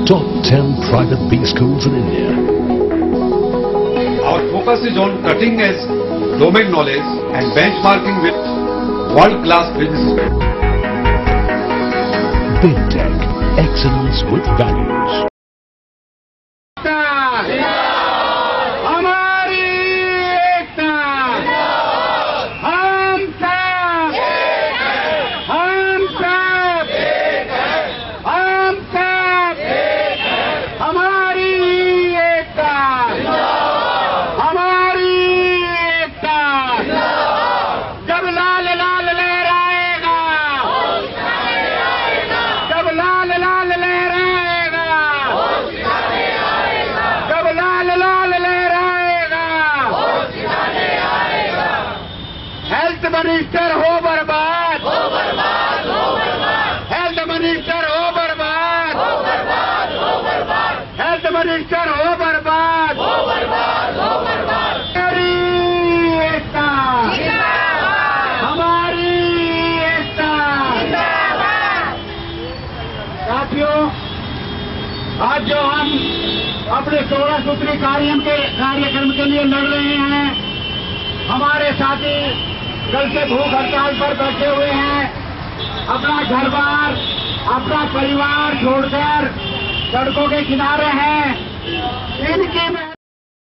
top 10 private B schools in India. Our focus is on cutting edge domain knowledge and benchmarking with world-class businesses. Big Tech, excellence with values. Health minister हो बर्बाद, हो बर्बाद, हो बर्बाद। Health minister हो बर्बाद, हो बर्बाद, हो बर्बाद। हेल्थ मिनिस्टर हो बर्बाद, हो बर्बाद, हो बर्बाद। हमारी एकता जिंदाबाद, हमारी एकता जिंदाबाद। साथियों, आज जो हम अपने 16 सूत्री कार्यक्रम के लिए लड़ रहे हैं, हमारे साथी कल से भूख हड़ताल पर बैठे हुए हैं, अपना घर-बार, अपना परिवार छोड़कर सड़कों के किनारे हैं। इनकी